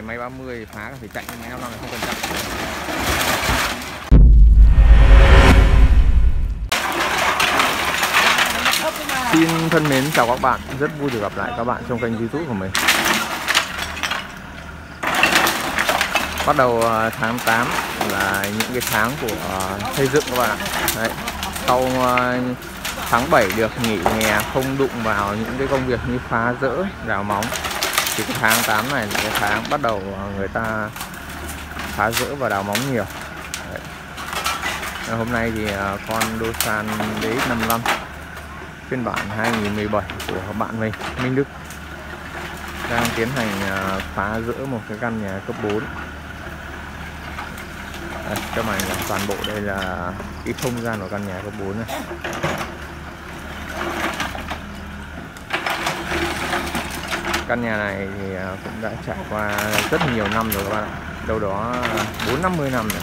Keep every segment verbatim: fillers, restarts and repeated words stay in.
máy ba mươi thì phá phải chạy, máy năm mươi lăm này không cần chạy. Xin thân mến chào các bạn, rất vui được gặp lại các bạn trong kênh YouTube của mình. Bắt đầu tháng tám là những cái tháng của xây dựng các bạn. Đấy. Sau tháng bảy được nghỉ hè, không đụng vào những cái công việc như phá rỡ, rào móng, thì cái tháng tám này là cái tháng bắt đầu người ta phá rỡ và đào móng nhiều. Đấy. Hôm nay thì con Dosan đê ích năm mươi lăm phiên bản hai nghìn không trăm mười bảy của bạn mình, Minh Đức, đang tiến hành phá rỡ một cái căn nhà cấp bốn. Đây, các bạn là toàn bộ đây là cái không gian của căn nhà cấp bốn này. Căn nhà này thì cũng đã trải qua rất nhiều năm rồi các bạn ạ, đâu đó bốn năm mươi năm rồi.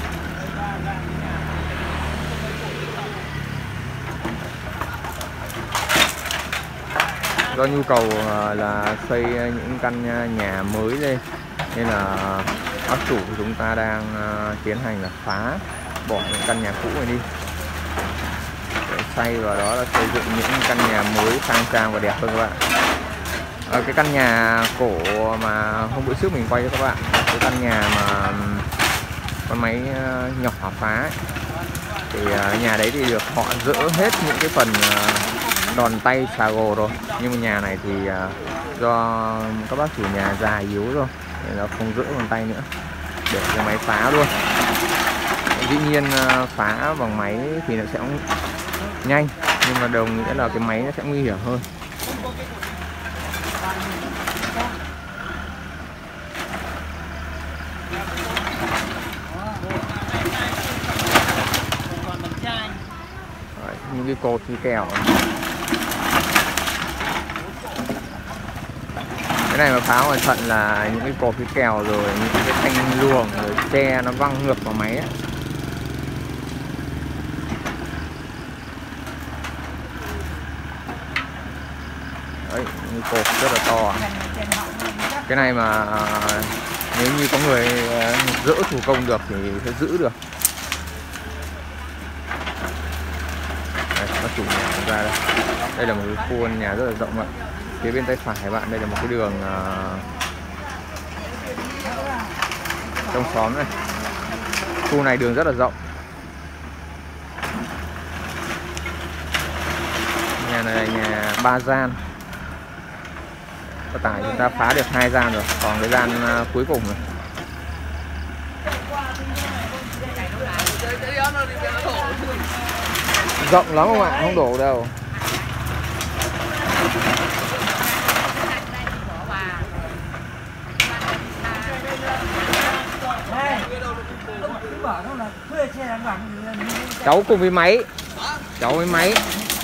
Do nhu cầu là xây những căn nhà mới đây nên là bác chủ của chúng ta đang tiến hành là phá bỏ những căn nhà cũ này đi để xây vào đó là xây dựng những căn nhà mới khang trang và đẹp hơn các bạn. À, cái căn nhà cổ mà hôm bữa trước mình quay cho các bạn, cái căn nhà mà con máy nhỏ phá ấy, thì nhà đấy thì được họ dỡ hết những cái phần đòn tay xà gồ rồi, nhưng mà nhà này thì do các bác chủ nhà già yếu rồi nên là không dỡ bằng tay nữa, để cái máy phá luôn. Dĩ nhiên phá bằng máy thì nó sẽ nhanh, nhưng mà đồng nghĩa là cái máy nó sẽ nguy hiểm hơn. Đấy, những cái cột như kèo. Cái này mà phá hoàn thận là những cái cột cái kèo rồi những cái thanh luồng rồi tre nó văng ngược vào máy ấy. Đấy, những cột rất là to. Cái này mà nếu như có người dỡ thủ công được thì sẽ giữ được. Đây, bác chủ nhà ra đây. Đây là một cái khu nhà rất là rộng ạ. Phía bên tay phải các bạn, đây là một cái đường uh, trong xóm này. Khu này đường rất là rộng. Nhà này là nhà ba gian. Có tải chúng ta phá được hai gian rồi, còn cái gian uh, cuối cùng này. Rộng lắm không ạ, không đổ đâu. Cháu cùng với máy. Cháu với máy.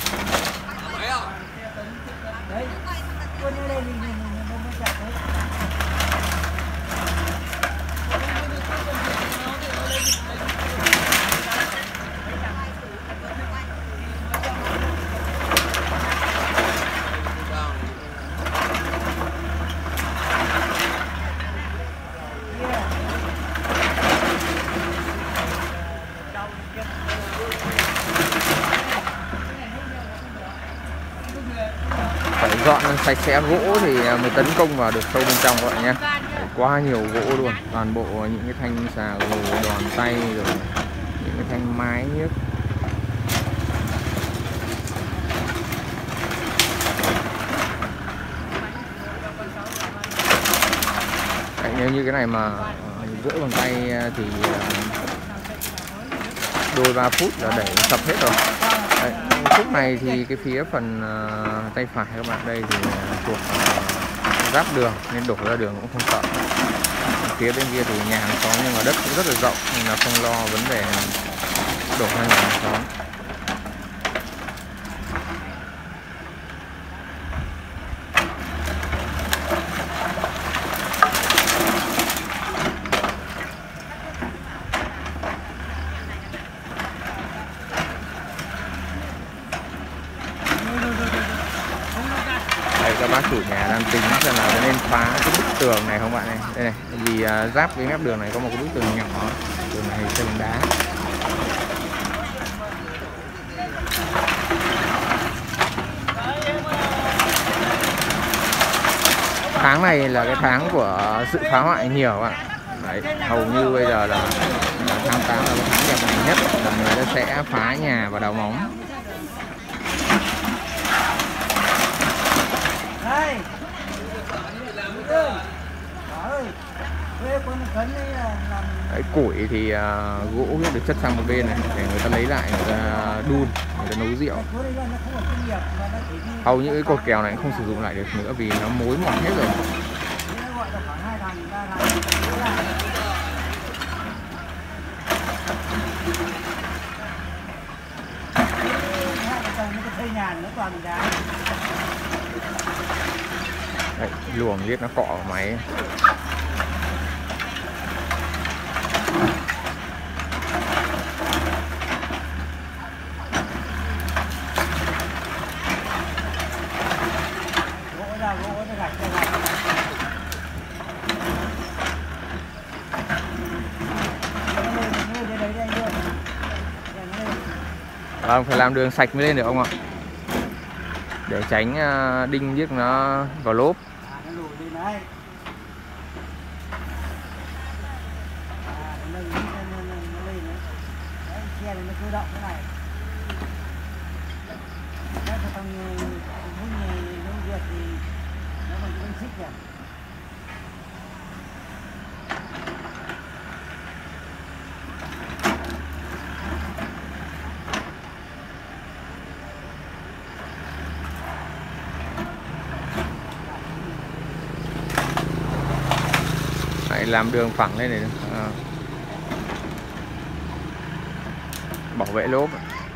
Phải dọn sạch sẽ gỗ thì mới tấn công vào được sâu bên trong các bạn nhé. Quá nhiều gỗ luôn, toàn bộ những cái thanh xà gồ, đòn tay rồi những cái thanh mái nhức. Đấy, nếu như cái này mà dỡ bằng tay thì đôi ba phút là đẩy sập hết rồi. Đấy, khúc này thì cái phía phần uh, tay phải các bạn đây thì uh, thuộc uh, giáp đường nên đổ ra đường cũng không sợ. Phía bên kia thì nhà hàng xóm nhưng mà đất cũng rất là rộng nên là không lo vấn đề đổ ra nhà hàng xóm. Các bác chủ nhà đang tính xem là nên phá cái bức tường này không bạn này, đây này, vì uh, giáp với mép đường này có một cái bức tường nhỏ, tường này xây bằng đá. Tháng này là cái tháng của sự phá hoại nhiều ạ. Đấy, hầu như bây giờ là, là tháng tám là cái tháng đẹp này nhất, là người ta sẽ phá nhà và đào móng. Đấy, củi thì uh, gỗ được chất sang một bên này để người ta lấy lại, người ta đun, người ta nấu rượu. Hầu như cái cột kèo này không sử dụng lại được nữa vì nó mối mọt hết rồi. Đấy, luồng liếc nó cọ vào máy. Vâng, phải làm đường sạch mới lên được ông ạ, để tránh uh, đinh giết nó vào lốp. Phải làm đường phẳng lên này, à, bảo vệ lốp.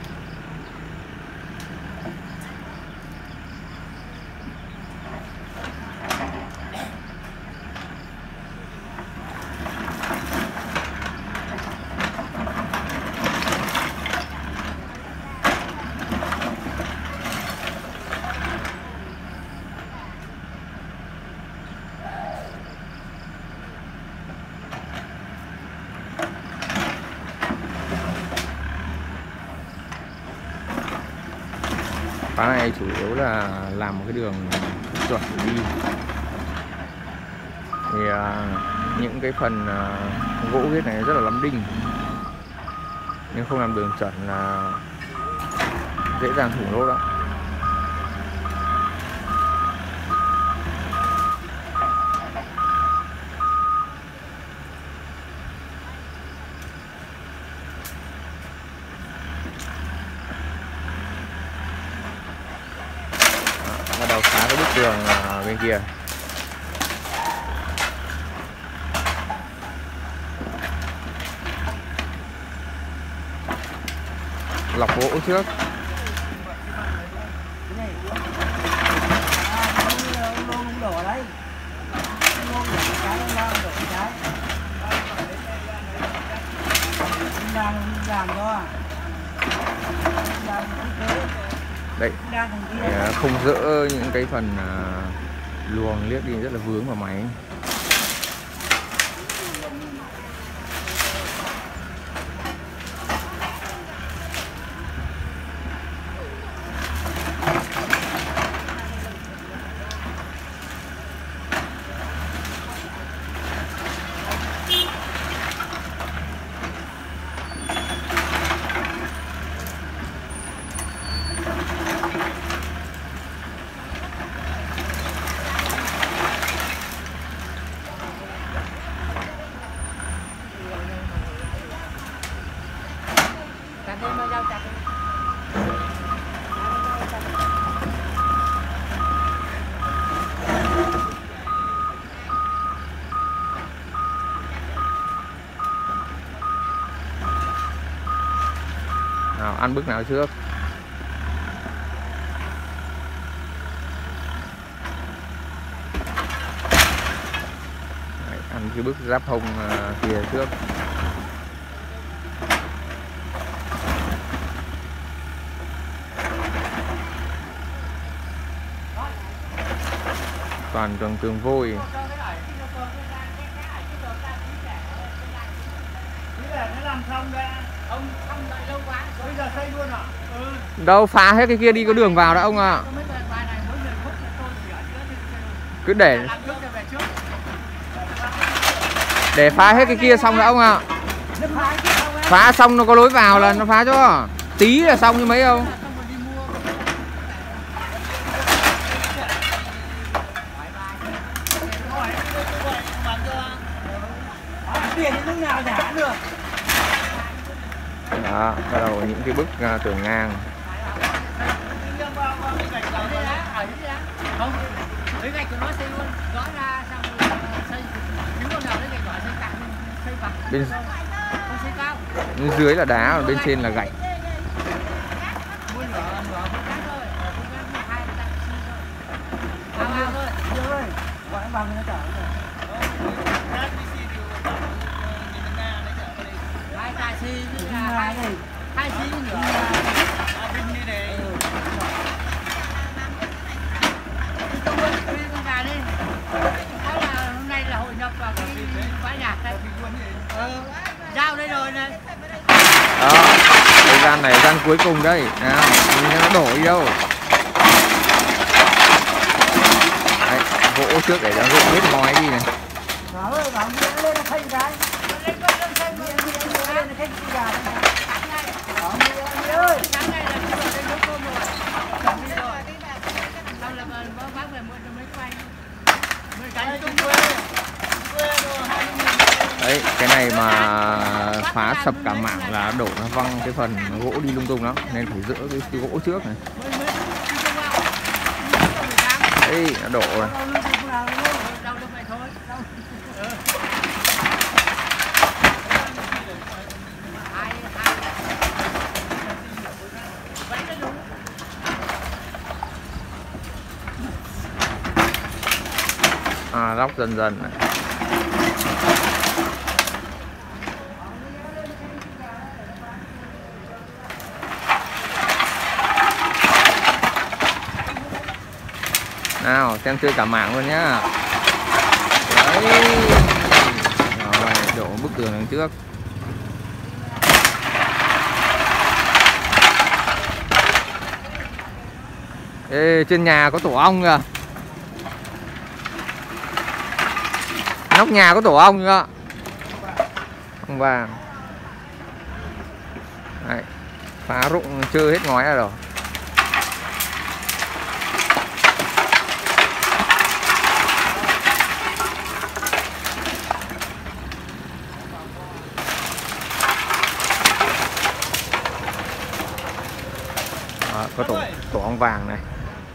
Khóa này chủ yếu là làm một cái đường chuẩn đi, thì uh, những cái phần uh, gỗ ghét này rất là lắm đinh, nhưng không làm đường chuẩn là dễ dàng thủng lỗ đó. Bắt đầu phá cái bức tường bên kia. Lọc gỗ trước. Đấy, không dỡ những cái phần uh, luồng liếc đi rất là vướng vào máy. Nào, ăn bước nào trước. Đấy, ăn cái bước giáp hông uh, kia trước. Toàn tường tường vôi. làm xong ra. Ông xong lại lâu quá. Bây giờ xây luôn à? Ừ. Đâu phá hết cái kia đi có đường vào đó ông ạ. À. Cứ để để phá hết cái kia xong rồi ông ạ. À. Phá xong nó có lối vào là nó phá cho. Tí là xong như mấy không. Tiền lúc nào trả được. Đó, bắt đầu những cái bức uh, tường ngang. Không, cái gạch của nó xây luôn, gõ ra xong xây, những con nào đấy gạch gọi xây cạn, xây bằng. Bên không xây cao. Bên dưới là đá, bên trên là gạch. Mua nửa nửa một cái thôi, một cái hai cái thôi. Bao thôi. Chưa ơi, gọi em bằng nó trả rồi. Hai tài xi với hai hai xi nữa. Bên đi này. Tôi quên đi con gà đi. Có là hôm nay là hội nhập vào cái bãi nhạc đây. Ừ, giao đây rồi này. Đó, thời gian này gian cuối cùng đây. Nào, nhìn nó đổ đi đâu. Đấy, gỗ trước để nó gỗ hết ngói đi này. Bảo ơi, bảo miếng lên nó thay cái. Lên con lên xây miếng miếng lên nó thay cái gà này. Bảo miếng ơi. Sáng nay là chúng tôi lên nấu cơm rồi. Chuẩn bị rồi. Xong là bác về mua cho mấy cái anh. Mấy cái chung quê. Quê rồi hai mươi nghìn. Đấy, cái này mà phá sập cả mảng là đổ nó văng cái phần gỗ đi lung tung lắm. Nên phải giữ cái, cái gỗ trước này. Đấy, nó đổ rồi. À, lóc dần dần này. Nào, xem chơi cả mảng luôn nhá. Đấy. Rồi, đổ bức tường đằng trước. Ê, trên nhà có tổ ong kìa. Nóc nhà có tổ ong kìa. Ong vàng. Đấy, phá rụng chơi hết ngói ra rồi. Đó, có tổ tổ ong vàng này.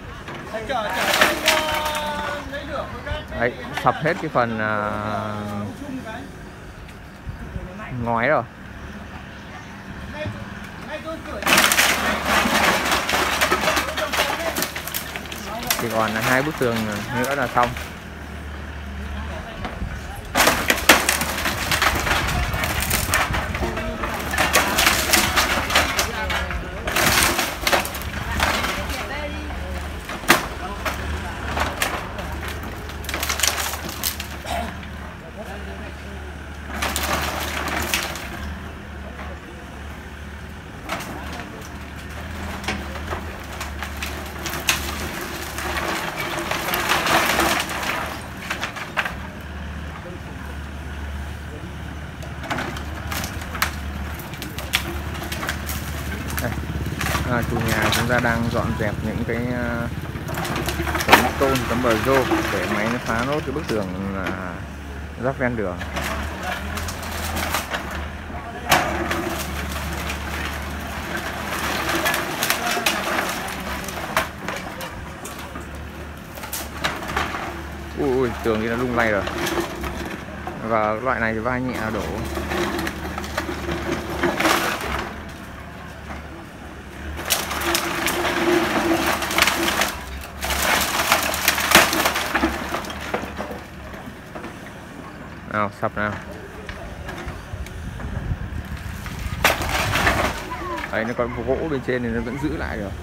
Đấy, sập hết cái phần uh, ngói rồi. Chỉ còn hai bức tường nữa là xong. À, chủ nhà chúng ta đang dọn dẹp những cái uh, tấm tôn, tấm bờ rô để máy nó phá nốt cái bức tường uh, giáp ven đường. Ui, ui, tường thì nó lung lay rồi. Và loại này thì vai nhẹ đổ. Nào, sập nào. Đấy, nó còn gỗ bên trên thì nó vẫn giữ lại được.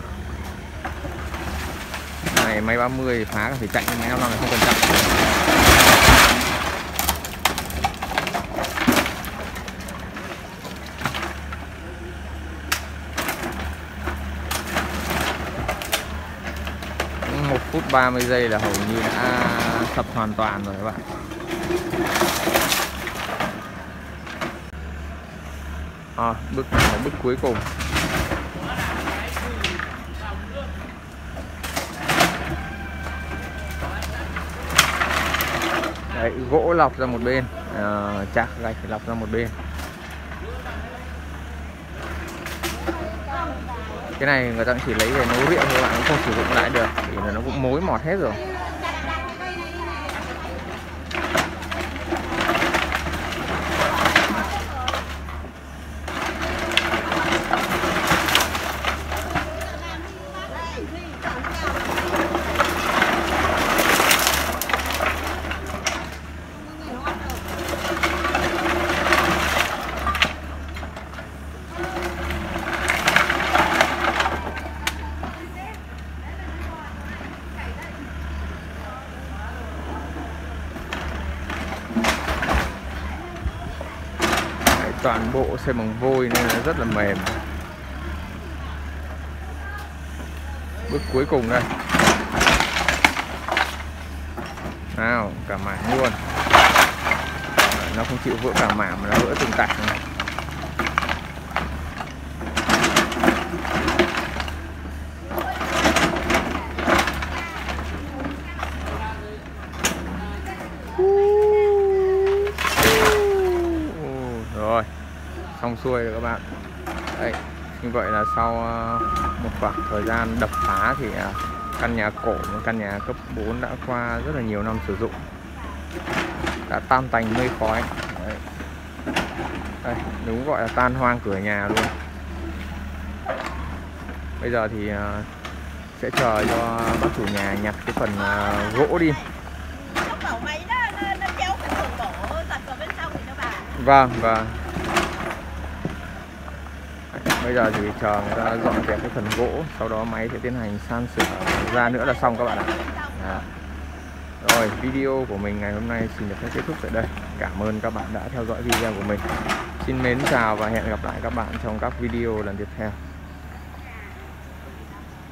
Này, máy ba mươi phá phải chạy, máy năm mươi này không cần chạy. phút ba mươi giây là hầu như đã sập hoàn toàn rồi các bạn. À, bước này là bước cuối cùng. Đấy, gỗ lọc ra một bên, à, chạc gạch lọc ra một bên. Cái này người ta chỉ lấy về nấu rượu thôi bạn, cũng không sử dụng lại được vì là nó cũng mối mọt hết rồi. Toàn bộ xây bằng vôi nên là rất là mềm. Bước cuối cùng đây. Nào, cả mảng luôn. Nó không chịu vỡ cả mảng mà nó vỡ từng tảng này. Rồi, xong xuôi rồi các bạn. Đây, như vậy là sau một khoảng thời gian đập phá thì căn nhà cổ, một căn nhà cấp bốn đã qua rất là nhiều năm sử dụng, đã tan tành mây khói. Đấy. Đây, đúng gọi là tan hoang cửa nhà luôn. Bây giờ thì sẽ chờ cho bác chủ nhà nhặt cái phần gỗ đi. Vâng, vâng. Bây giờ thì chờ người ta dọn dẹp cái phần gỗ, sau đó máy sẽ tiến hành san sửa ra nữa là xong các bạn ạ. À. Rồi, video của mình ngày hôm nay xin được phép kết thúc tại đây. Cảm ơn các bạn đã theo dõi video của mình. Xin mến chào và hẹn gặp lại các bạn trong các video lần tiếp theo.